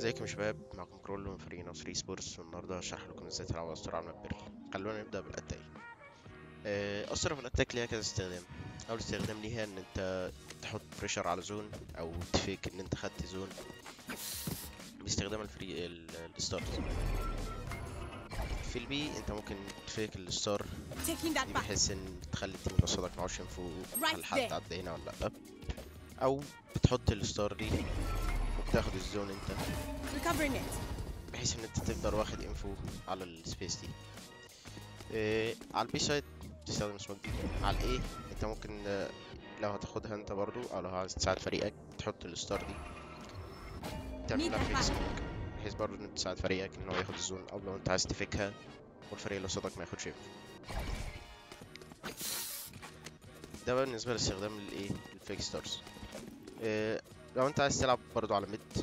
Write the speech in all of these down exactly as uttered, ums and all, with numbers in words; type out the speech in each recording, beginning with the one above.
ازيكم يا شباب، معكم كرول من فريق نصر سبورتس، والنهارده هشرح لكم ازاي تلعبوا اسطورة على الماب. خلونا نبدا بالاتاك. آه، اسطورة في الاتاك ليها كذا استخدام. اول استخدام ليها ان انت تحط بريشر على زون او تفيك ان انت خدت زون باستخدام الفري ال- الستارز. في البي انت ممكن تفيك الستار Taking that دي back. بحيث ان تخلي التيم اللي قصادك معرفش ينفو Right هل حد there. عدى هنا ولا لا، او بتحط الستار دي وبتاخد الزون انت Recovering it. بحيث ان انت تفضل واخد انفو على السبيس دي. إيه على البي سايد تستخدم سموك دي. على الايه انت ممكن آه، لو هتاخدها انت برضو او لو عايز تساعد فريقك تحط الستار دي تعمل لها Need that فيك back. سموك بحيث برضو ان انت تساعد فريقك ان هو ياخد الزون، او لو انت عايز تفكها والفريق اللي قصادك ما ياخدش انفو. ده بقى بالنسبه لاستخدام الايه الفيك ستارز. إيه لو انت عايز تلعب برضو على ميد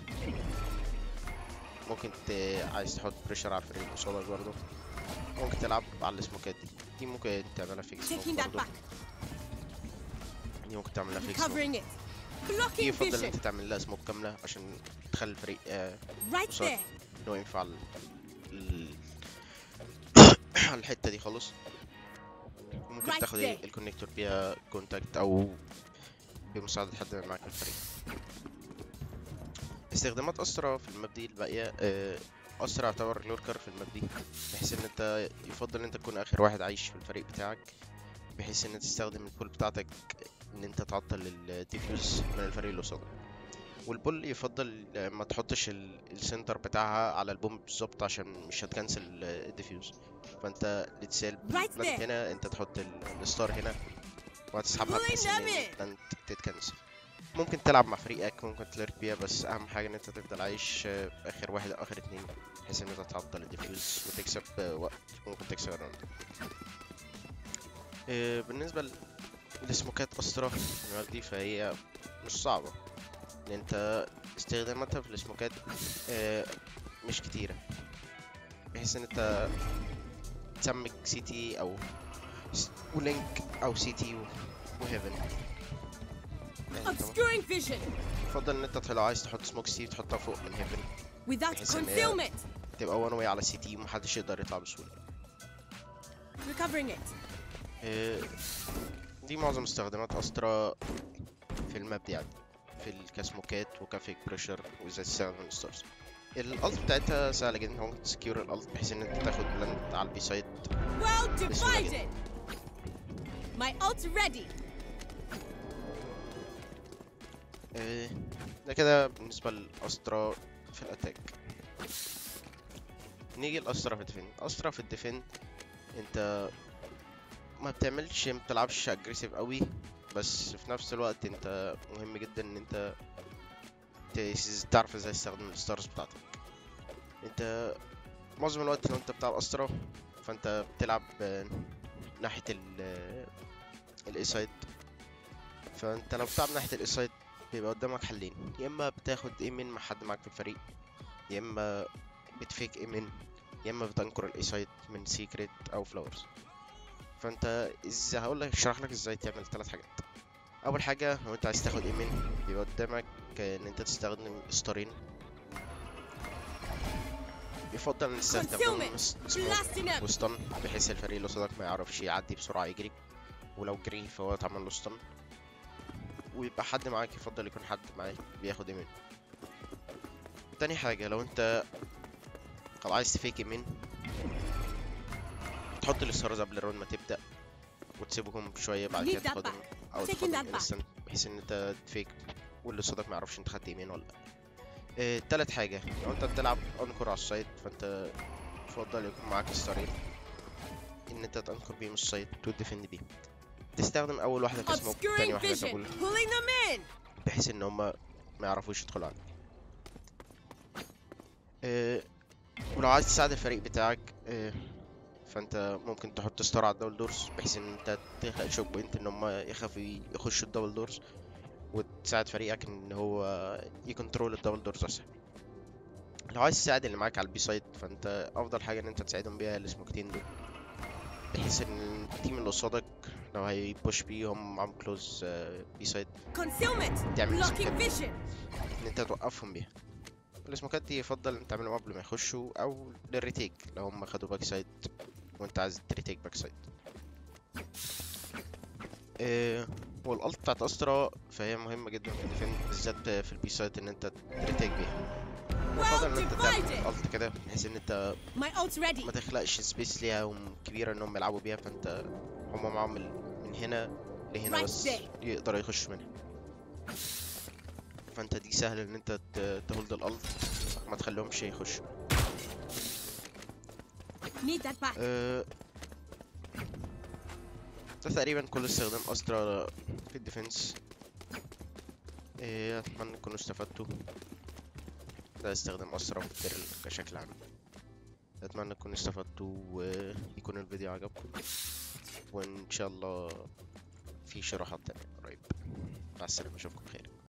ممكن ت... عايز تحط بريشر على الفريق اللي قصادك برضو ممكن تلعب على السموكات دي دي ممكن تعملها فيك سموك Taking that برضو. back. دي ممكن تعملها فيك سموك. Recovering it. دي Blocking يفضل ان vision. انت تعمل لها سموك كامله عشان تخلي الفريق آه Right قصاد there. ان هو ينفع ال... ال... على الحته دي خالص. ممكن Right تاخد ايه there. الكونكتور بيها كونتاكت او بمساعده حد معاك في الفريق. استخدامات اسرع في الماب دي الباقيه. آه، اسرع يعتبر لوركر في الماب دي بحيث ان انت يفضل ان انت تكون اخر واحد عايش في الفريق بتاعك بحيث ان انت تستخدم البول بتاعتك ان انت تعطل الديفيوز من الفريق اللي قصادك. والبول يفضل ما تحطش ال- السنتر بتاعها على البوم بالظبط عشان مش هتكنسل الديفيوز. فانت لتسال Right بلانت there. هنا انت تحط ال- الستار هنا وهتسحبها Pulling بحيث ان them in. البلانت تتكنسل. ممكن تلعب مع فريقك ممكن تلرك بيها بس اهم حاجه ان انت تفضل عايش آه، اخر واحد او اخر اتنين بحيث ان انت تعطل الديفيوز وتكسب آه، وقت ممكن تكسب الراوند. آه، بالنسبه للسموكات اسرع في الماب دي فهي مش صعبه ان انت استخداماتها في السموكات آه، مش كتيرة بحيث ان انت تسمك سي تي او س- ولينك او سي تي وهيفن. يعني انت Obscuring vision. يفضل ان انت لو عايز تحط سموك سي تحطها فوق من هيفن Without بحيث ان هي concealment. تبقى وان واي على سي تي ومحدش يقدر يطلع بسهولة. Recovering it. آه، دي معظم استخدامات استرا في الماب دي يعني في الكاسموكات وكافيك بريشر وازاي تستخدم الستارز. الالت بتاعتها سهلة جدا، ممكن تسكيور الالت بحيث ان انت تاخد بلاند على البي سايد. Well بسهولة divided. My ult ready. آه، ده كده بالنسبة للأسطرة في الأتاك. نيجي للأسطرة في الديفين. أسطرة في الديفين انت ما بتعملش ما بتلعبش اجريسيف قوي بس في نفس الوقت انت مهم جدا ان انت تس- تعرف ازاي تستخدم الستارز بتاعتك. انت معظم الوقت لو انت بتلعب أسطرة فانت بتلعب آه، ناحية ال الاي سايد. فانت لو بتلعب ناحية الاي سايد بيبقى قدامك حلين، يا اما بتاخد ايمن مع حد معاك في الفريق، يا اما بتفيك ايمن، يا اما بتنكر الاي سايد من سيكريت او فلاورز. فانت ازاي هقول لك اشرح لك ازاي تعمل ثلاث حاجات. اول حاجه لو انت عايز تاخد ايمن بيبقى قدامك ان انت تستخدم ستارين. يفضل ان تستخدم Concealment. سموك Blasting them. وستun بحيث الفريق اللي قصادك ما يعرفش يعدي بسرعه يجري، ولو جري فهو اتعمل له stun. ويبقى حد معاك يفضل يكون حد معاك بياخد ايمن. تاني حاجه لو انت لو عايز تفيك ايمن تحط الستارز قبل الراوند ما تبدا وتسيبهم شويه بعد Need كده that تاخدهم back. او Taking تاخدهم that back. انستنت بحيث ان انت تفيك واللي قصادك ما يعرفش انت خدت يمين ولا لا. آه، تالت حاجه لو انت بتلعب انكر على السايد فانت يفضل يكون معاك ستارين ان انت تنكر بيهم السايد وتديفند بيهم. تستخدم اول واحده كسموك تاني Obscuring واحده vision. كابول Pulling them in. بحيث ان هما ما يعرفوش يدخلوا عليك. آه، ولو عايز تساعد الفريق بتاعك آه، فانت ممكن تحط ستار على الدبل دورز بحيث ان انت تخلق شوك بوينت ان هم يخافوا يخشوا الدبل دورز وتساعد فريقك ان هو يكنترول الدبل دورز اسهل. لو عايز تساعد اللي معاك على البي سايد فانت افضل حاجه ان انت تساعدهم بيها السموكتين دول بحيث ان التيم اللي قصادك لو هيبوش بي هم معاهم كلوز بي سايد Concealment. تعمل Blocking سموكات vision. ان انت توقفهم بيها. السموكات دي يفضل ان تعملهم قبل ما يخشوا او للريتيك لو هم خدوا باك سايد وانت عايز تريتيك باك سايد. إيه والالت بتاعت استرا فهي مهمه جدا في الديفند بالذات في البي سايد ان انت تريتيك بيها. يفضل ان انت تعمل الت كده بحيث ان انت My ult's ready. ما تخلقش سبيس ليها كبيره انهم يلعبوا بيها، فانت هما معاهم من هنا لهنا Right بس there. يقدروا يخشوا منها. فانت دي سهل ان انت تهولد الالت ما تخليهمش يخشوا. Need that back. أه ده تقريبا كل استخدام استرا في الديفنس. أه اتمنى تكونوا استفدتوا. ده استخدام استرا في الدرل كشكل عام. اتمنى تكونوا استفدتوا ويكون الفيديو عجبكم، وان شاء الله في شروحات تانية قريب. مع السلامة، اشوفكم خير.